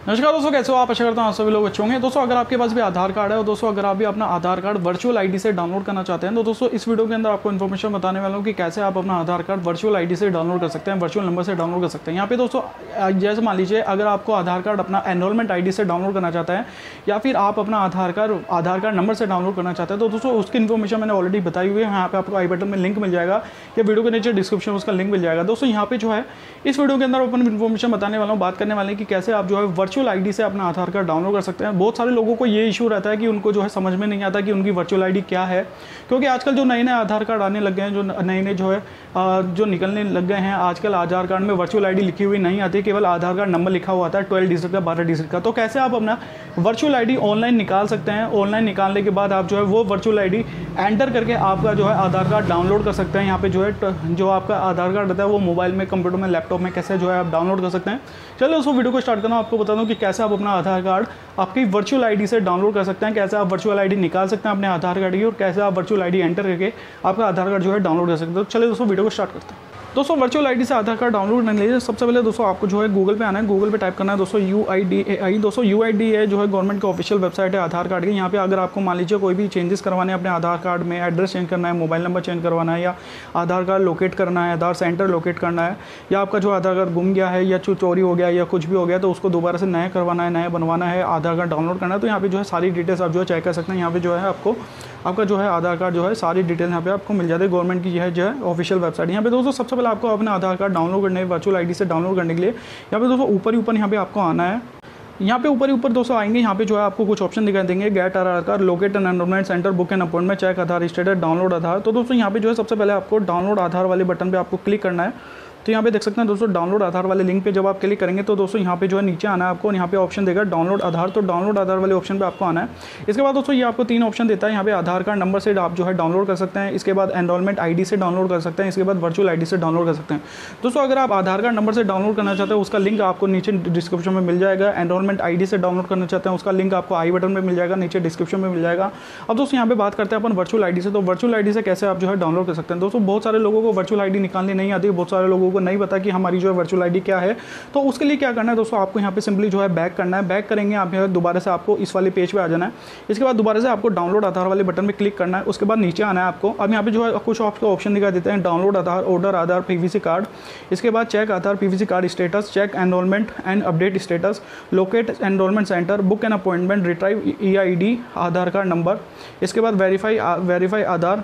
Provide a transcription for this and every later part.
नमस्कार दोस्तों, कैसे हो आप? आशा करता हूँ आप सभी लोग अच्छे होंगे। दोस्तों अगर आपके पास भी आधार कार्ड है और दोस्तों अगर आप भी अपना आधार कार्ड वर्चुअल आईडी से डाउनलोड करना चाहते हैं तो दोस्तों इस वीडियो के अंदर आपको इन्फॉर्मेशन बताने वाला हूँ कि कैसे आप अपना आधार कार्ड वर्चुअल आईडी से डाउनलोड कर सकते हैं, वर्चुअल नंबर से डाउनलोड कर सकते हैं। यहाँ पे दोस्तों जैसे मान लीजिए अगर आपको आधार कार्ड अपना एनरोलमेंट आईडी से डाउनलोड करना चाहता है या फिर आप अपना आधार कार्ड नंबर से डाउनलोड करना चाहते हैं तो दोस्तों उसकी इन्फॉर्मेशन मैंने ऑलरेडी बताई हुई है। यहाँ पे आपको आई बटन में लिंक मिल जाएगा या वीडियो के नीचे डिस्क्रिप्शन में उसका लिंक मिल जाएगा। दोस्तों यहाँ पे जो है इस वीडियो के अंदर अपन इन्फॉर्मेशन बताने वाला हूँ, बात करने वाले हैं कि कैसे आप जो है वर्चुअल आईडी से अपना आधार कार्ड डाउनलोड कर सकते हैं। बहुत सारे लोगों को ये इशू रहता है कि उनको जो है समझ में नहीं आता कि उनकी वर्चुअल आईडी क्या है, क्योंकि आजकल जो नए नए आधार कार्ड आने लग गए हैं, जो नए नए जो है जो निकलने लग गए हैं, आजकल आधार कार्ड में वर्चुअल आईडी लिखी हुई नहीं आती, केवल आधार कार्ड नंबर लिखा हुआ आता है 12 डिजिट का, 12 डिजिट का। तो कैसे आप अपना वर्चुअल आईडी ऑनलाइन निकाल सकते हैं। ऑनलाइन निकालने के बाद आप जो है वो वर्चुअल आईडी एंटर करके आपका जो है आधार कार्ड डाउनलोड कर सकते हैं। यहाँ पे जो है जो आपका आधार कार्ड रहता है वो मोबाइल में, कंप्यूटर में, लैपटॉप में कैसे जो है आप डाउनलोड कर सकते हैं। चलो उसको वीडियो को स्टार्ट करना, आपको बता दूं कि कैसे आप अपना आधार कार्ड आपकी वर्चुअल आईडी से डाउनलोड कर सकते हैं, कैसे आप वर्चुअल आईडी निकाल सकते हैं अपने आधार कार्ड की और कैसे आप वर्चुअल आईडी एंटर करके आपका आधार कार्ड जो है डाउनलोड कर सकते हैं। तो चलिए दोस्तों वीडियो को स्टार्ट करते हैं। दोस्तों वर्चुअल आईडी से आधार कार्ड डाउनलोड करने के लिए सबसे पहले दोस्तों आपको जो है गूगल पे आना है, गूगल पे टाइप करना है दोस्तों UIDAI। दोस्तों UIDAI जो है गवर्नमेंट की ऑफिशियल वेबसाइट है आधार कार्ड की। यहाँ पे अगर आपको मान लीजिए कोई भी चेंजेस करवाने हैं अपने आधार कार्ड में, एड्रेस चेंज करना है, मोबाइल नंबर चेंज करवाना है या आधार कार्ड लोकेट करना है, आधार सेंटर लोकेट करना है, या आपका जो आधार कार्ड गुम गया है या चोरी हो गया या कुछ भी हो गया तो उसको दोबारा से नया करवाना है, नया बनवाना है, आधार कार्ड डाउनलोड करना है, तो यहाँ पे जो है सारी डिटेल्स आप जो है चेक कर सकते हैं। यहाँ पे जो है आपको आपका जो है आधार कार्ड जो है सारी डिटेल्स यहाँ पे आपको मिल जाती है। गवर्नमेंट की जो है ऑफिशियल वेबसाइट। यहाँ पे दोस्तों सबसे पहले आपको अपना आधार कार्ड डाउनलोड करने वर्चुअल आईडी से डाउनलोड करने के लिए यहाँ पे दोस्तों ऊपर यहाँ पे आपको आना है। यहाँ पे ऊपर दोस्तों आएंगे, यहाँ पे जो है आपको कुछ ऑप्शन दिखाई देंगे, get Aadhaar card, locate an enrolment centre, book an appointment, check Aadhaar status, download Aadhaar. तो दोस्तों यहाँ पे जो है सबसे पहले आपको डाउनलोड आधार वाले बटन पे आपको क्लिक करना है। तो यहाँ पे देख सकते हैं दोस्तों डाउनलोड आधार वाले लिंक पे जब आप क्लिक करेंगे तो दोस्तों यहाँ पे जो है नीचे आना है आपको, यहाँ पे ऑप्शन देगा डाउनलोड आधार। तो डाउनलोड आधार वाले ऑप्शन पे आपको आना है। इसके बाद दोस्तों ये आपको 3 ऑप्शन देता है। यहाँ पे आधार कार्ड नंबर से आप जो है डाउनलोड कर सकते हैं, इसके बाद एनरोलमेंट आईडी से डाउनलोड कर सकते हैं, इसके बाद वर्चुअल आईडी से डाउनलोड कर सकते हैं। दोस्तों अगर आप आधार कार्ड नंबर से डाउनलोड करना चाहते हैं उसका लिंक आपको नीचे डिस्क्रिप्शन में मिल जाएगा। एनरोलमेंट आईडी से डाउनलोड करना चाहते हैं उसका लिंक आपको आई बटन में मिल जाएगा, नीचे डिस्क्रिप्शन में मिल जाएगा। अब दोस्तों यहाँ पे बात करते हैं अपन वर्चुअल आईडी से। तो वर्चुअल आईडी से कैसे आप जो है डाउनलोड कर सकते हैं। दोस्तों बहुत सारे लोगों को वर्चुअल आईडी निकालनी नहीं आती, बहुत सारे लोगों को नहीं पता कि हमारी जो है वर्चुअल आईडी क्या है। तो उसके लिए क्या करना है दोस्तों, आपको यहाँ पे सिंपली जो है बैक करना है। बैक करेंगे आप यहाँ दोबारा से आपको इस वाले पेज पे आ जाना है। इसके बाद दोबारा से आपको डाउनलोड आधार वाले बटन पे क्लिक करना है। उसके बाद नीचे आना है आपको। अब यहाँ पे जो है कुछ आपको ऑप्शन दिखा देते हैं, download Aadhaar, order Aadhaar, PVC card, इसके बाद check Aadhaar PVC card status, check enrolment and update status, locate enrolment centre, book an appointment, retrieve EID Aadhaar card number, इसके बाद verify Aadhaar,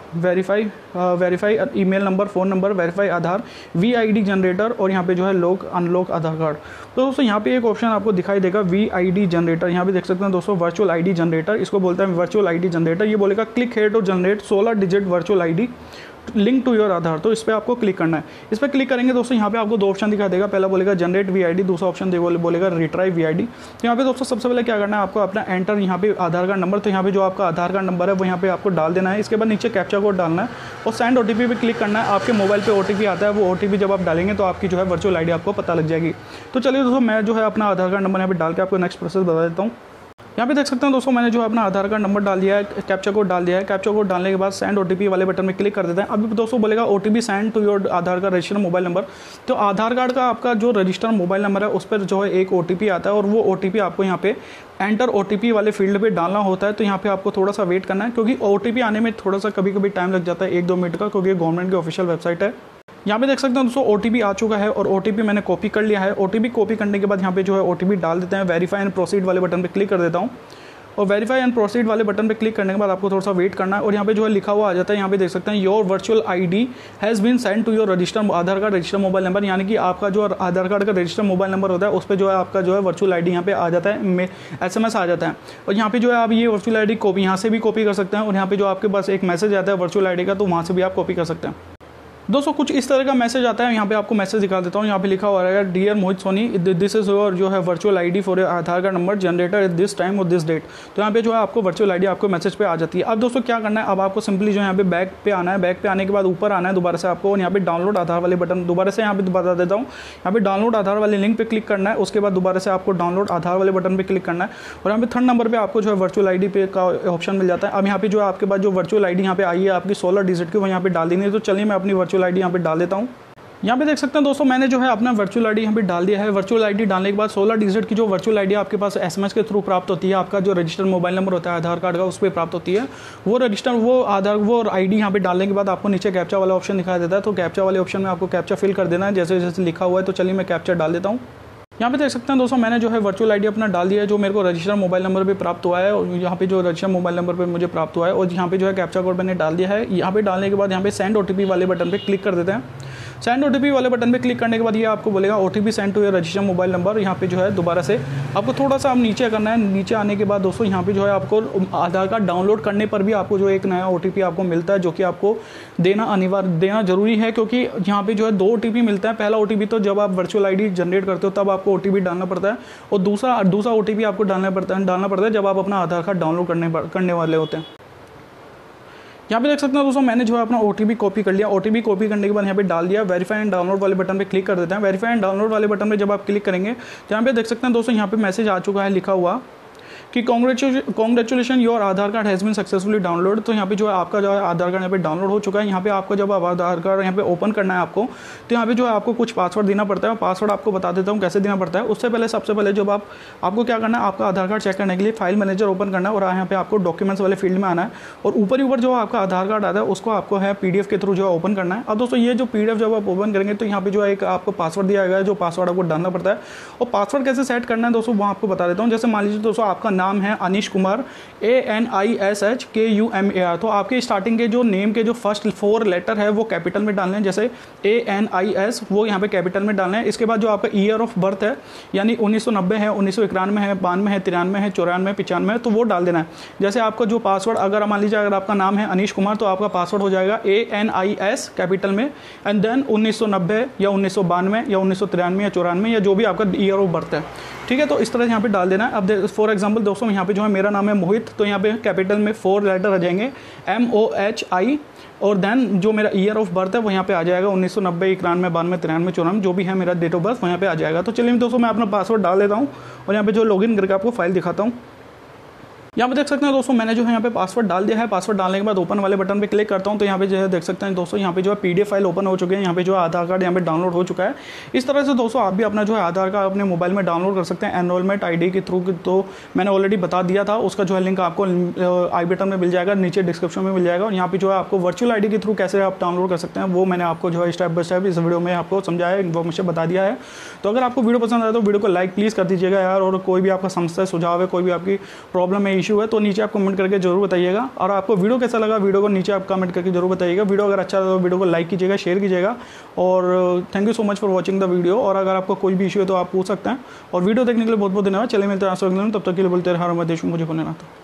verify email number, phone number, verify Aadhaar, VID generator और यहाँ पे जो है lock unlock आधार card. तो दोस्तों यहाँ पे एक ऑप्शन आपको दिखाई देगा VID जनरेटर। यहाँ पे देख सकते हैं दोस्तों वर्चुअल आईडी जनरेटर, इसको बोलते हैं वर्चुअल आईडी जनरेटर। ये बोलेगा click here to generate 16 digit virtual ID link to your Aadhaar. तो इस पर आपको क्लिक करना है। इस पर क्लिक करेंगे दोस्तों यहाँ पे आपको 2 ऑप्शन दिखा देगा। पहला बोलेगा जनरेट VID, दूसरा ऑप्शन बोलेगा रिट्राइव VID। तो यहाँ पे दोस्तों सबसे पहले क्या करना है, आपको अपना एंटर यहाँ पे आधार कार्ड नंबर, तो यहाँ पे जो आपका आधार कार्ड नंबर है वो यहाँ पे आपको डाल देना है। इसके बाद नीचे कैप्चा कोड डालना है और सेंड OTP पे क्लिक करना है। आपके मोबाइल पे OTP आता है, वो OTP जब आप डालेंगे तो आपकी जो है वर्चुअल आईडी आपको पता लग जाएगी। तो चलिए दोस्तों मैं जो है अपना आधार कार्ड नंबर यहाँ पे डाल के आपको नेक्स्ट प्रोसेस बता देता हूँ। यहाँ पे देख सकते हैं दोस्तों मैंने जो है अपना आधार कार्ड नंबर डाल दिया है, कैप्चा कोड डाल दिया है। कैप्चा कोड डालने के बाद सेंड OTP वाले बटन में क्लिक कर देते हैं। अभी दोस्तों बोलेगा OTP send to your Aadhaar card registered mobile number. तो आधार कार्ड का आपका जो रजिस्टर्ड मोबाइल नंबर है उस पर जो है एक OTP आता है और वो OTP आपको यहाँ पे एंटर OTP वाले फील्ड पे डालना होता है। तो यहाँ पे आपको थोड़ा सा वेट करना है, क्योंकि OTP आने में थोड़ा सा कभी टाइम लग जाता है 1-2 मिनट का, क्योंकि गवर्नमेंट की ऑफिशियल वेबसाइट है। यहाँ पे देख सकते हैं दोस्तों OTP आ चुका है और OTP मैंने कॉपी कर लिया है। OTP कॉपी करने के बाद यहाँ पे जो है OTP डाल देते हैं। वेरीफाई एंड प्रोसीड वाले बटन पे क्लिक कर देता हूँ और वेरीफाई एंड प्रोसीड वाले बटन पे क्लिक करने के बाद आपको थोड़ा सा वेट करना है और यहाँ पे जो है लिखा हुआ आ जाता है। यहाँ पे देख सकते हैं your virtual ID has been send to your registered Aadhaar card registered mobile number, यानी कि आपका जो आधार कार्ड का रजिस्टर्ड मोबाइल नंबर होता है उस पर जो है आपका जो है वर्चुअल आईडी यहाँ पे आ जाता है, SMS आ जाता है। और यहाँ पे जो है आप ये वर्चुअल आईडी कॉपी यहाँ से भी कॉपी कर सकते हैं और यहाँ पे जो आपके पास एक मैसेज आता है वर्चुअल आईडी का, तो वहाँ से भी आप कॉपी कर सकते हैं। दोस्तों कुछ इस तरह का मैसेज आता है। यहाँ पे आपको मैसेज दिखा देता हूँ। यहाँ पे लिखा हुआ रहेगा dear Mohit Soni, this is your जो है virtual ID for Aadhaar card number generator at this time और दिस डेट। तो यहाँ पे जो है आपको वर्चुअल आईडी आपको मैसेज पे आ जाती है। अब दोस्तों क्या करना है, अब आपको सिंपली जो यहाँ पे बैक पे आना है। बैक पे आने के बाद ऊपर आना है दोबारा से आपको, और यहाँ पे डाउनलोड आधार वाले बटन दोबारा से यहाँ पे बता देता हूँ। यहाँ पे डाउनलोड आधार वाले लिंक पे क्लिक करना है। उसके बाद दोबारा से आपको डाउनलोड आधार वाले बटन पे क्लिक करना है और यहाँ पे 3rd नंबर पे आपको जो है वर्चुअल आईडी पे का ऑप्शन मिल जाता है। अब यहाँ पे जो है आपके पास जो वर्चुअल आईडी यहाँ पे आई है आपकी 16 डिजिट की, वो यहाँ पे डाल देनी है। तो चलिए मैं अपनी वर्चुअल आईडी यहाँ पे डाल देता हूँ। यहाँ पे देख सकते हैं दोस्तों, मैंने जो है अपना वर्चुअल आईडी यहाँ पे डाल दिया है। वर्चुअल आईडी डालने के बाद 16 डिजिट की जो वर्चुअल आईडी आपके पास एसएमएस के थ्रू प्राप्त होती है, आपका जो रजिस्टर्ड मोबाइल नंबर होता है आधार कार्ड का, उस पर प्राप्त होती है। वो आईडी यहाँ पे डालने के बाद आपको नीचे कैप्चा वाला ऑप्शन दिखाई देता है। तो कैप्चा वाले ऑप्शन में आपको कैप्चा फिल कर देना है जैसे जैसे लिखा हुआ है। तो चलिए मैं कैप्चा डाल देता हूँ। यहाँ पे देख सकते हैं दोस्तों, मैंने जो है वर्चुअल आईडी अपना डाल दिया है, जो मेरे को रजिस्टर्ड मोबाइल नंबर पे प्राप्त हुआ है। और यहाँ पे जो रजिस्टर्ड मोबाइल नंबर पे मुझे प्राप्त हुआ है, और यहाँ पे जो है कैप्चा कोड मैंने डाल दिया है। यहाँ पे डालने के बाद यहाँ पे सेंड ओटीपी वाले बटन पे क्लिक कर देते हैं। सेंड ओटीपी वाले बटन पे क्लिक करने के बाद ये आपको बोलेगा OTP send to your registered mobile number. यहाँ पे जो है दोबारा से आपको थोड़ा सा नीचे करना है। नीचे आने के बाद दोस्तों यहाँ पे जो है आपको आधार कार्ड डाउनलोड करने पर भी आपको जो एक नया ओटीपी आपको मिलता है, जो कि आपको देना जरूरी है, क्योंकि यहाँ पे जो है 2 ओटीपी मिलता है। पहला ओटीपी तो जब आप वर्चुअल आईडी जनरेट करते हो तब आपको ओटीपी डालना पड़ता है, और दूसरा ओटीपी आपको डालना पड़ता है जब आप अपना आधार कार्ड डाउनलोड करने वाले होते हैं। यहाँ पे देख सकते हैं दोस्तों, मैंने जो है अपना ओटीपी कॉपी कर लिया। ओटीपी कॉपी करने के बाद यहाँ पे डाल दिया। वेरीफाई एंड डाउनलोड वाले बटन पे क्लिक कर देते हैं। वेरीफाई एंड डाउनलोड वाले बटन पे जब आप क्लिक करेंगे तो यहाँ पे देख सकते हैं दोस्तों, यहाँ पे मैसेज आ चुका है लिखा हुआ कि congratulation your Aadhaar card has been successfully download. तो यहाँ पे जो है आपका जो है आधार कार्ड यहाँ पे डाउनलोड हो चुका है। यहाँ पे आपको जब आप आधार कार्ड यहाँ पे ओपन करना है आपको, तो यहाँ पे जो है आपको कुछ पासवर्ड देना पड़ता है। पासवर्ड आपको बता देता हूँ कैसे देना पड़ता है। उससे पहले सबसे पहले जब आपको क्या करना है, आपका आधार कार्ड चेक करने के लिए फाइल मैनेजर ओपन करना है, और यहाँ पे आपको डॉक्यूमेंट्स वाले फील्ड में आना है, और ऊपर जो आपका आधार कार्ड आता है उसको आपको है PDF के थ्रू जो है ओपन करना है। अब दोस्तों ये जो PDF जब आप ओपन करेंगे तो यहाँ पे जो है एक आपको पासवर्ड दिया गया है, जो पासवर्ड आपको डालना पड़ता है। और पासवर्ड कैसे सेट करना है दोस्तों वो आपको बता देता हूँ। जैसे मान लीजिए दोस्तों आपका नाम है अनीश कुमार, ANISHKUMAR। तो आपके स्टार्टिंग के जो नेम के जो फर्स्ट 4 लेटर है वो कैपिटल में डालने हैं, जैसे ANIS वो यहाँ पे कैपिटल में डालना है। इसके बाद जो आपका ईयर ऑफ बर्थ है, यानी 1990 है, 1991 है, 92 है, 93 है, 94, 95 है, तो वो डाल देना है। जैसे आपका जो पासवर्ड, अगर मान लीजिए अगर आपका नाम है अनीश कुमार, तो आपका पासवर्ड हो जाएगा ANIS कैपिटल में एंड देन 1990 या 1992 या 1993 या 94 या जो भी आपका ईयर ऑफ बर्थ है, ठीक है। तो इस तरह यहाँ पे डाल देना है। अब फॉर एग्जांपल दोस्तों यहाँ पे जो है मेरा नाम है मोहित, तो यहाँ पे कैपिटल में 4 लेटर आ जाएंगे MOHI, और देन जो मेरा ईयर ऑफ बर्थ है वो यहाँ पे आ जाएगा 1990, 91, 92, 93, 94, जो भी है मेरा डेट ऑफ बर्थ वो यहाँ पे आ जाएगा। तो चलिए दोस्तों मैं अपना पासवर्ड डाल देता हूँ, और यहाँ पे जो लॉगिन करके आपको फाइल दिखाता हूँ। यहाँ पे देख सकते हैं दोस्तों, मैंने जो है यहाँ पे पासवर्ड डाल दिया है। पासवर्ड डालने के बाद ओपन वाले बटन पे क्लिक करता हूँ, तो यहाँ पे जो है देख सकते हैं दोस्तों, यहाँ पे जो है PDF फाइल ओपन हो चुके हैं। यहाँ पे जो है आधार कार्ड यहाँ पे डाउनलोड हो चुका है। इस तरह से दोस्तों आप भी अपना जो है आधार कार्ड अपने मोबाइल में डाउनलोड कर सकते हैं एनरोलमेंट ID के थ्रू। तो मैंने ऑलरेडी बता दिया था, उसका जो है लिंक आपको आई बटन में मिल जाएगा, नीचे डिस्क्रिप्शन में मिल जाएगा। और यहाँ पे जो है आपको वर्चुअल ID के थ्रू कैसे आप डाउनलोड कर सकते हैं वो मैंने आपको जो है स्टेप बाय स्टेप इस वीडियो में आपको समझाया, इन्फॉर्मेशन बता दिया है। तो अगर आपको वीडियो पसंद आए तो वीडियो को लाइक प्लीज़ कर दीजिएगा यार, और कोई भी आपका समस्या सुझाव है, कोई भी आपकी प्रॉब्लम है, इशू है, तो नीचे आप कमेंट करके जरूर बताइएगा। और आपको वीडियो कैसा लगा, वीडियो को नीचे आप कमेंट करके जरूर बताइएगा। वीडियो अगर अच्छा लगा तो वीडियो को लाइक कीजिएगा, शेयर कीजिएगा, और thank you so much for watching the video. और अगर आपको कोई भी इशू है तो आप पूछ सकते हैं, और वीडियो देखने के लिए बहुत बहुत धन्यवाद। चलिए मिलते हैं, तब तक के लिए बोलते रहे हर हमारे देश में मुझे खोने ना था।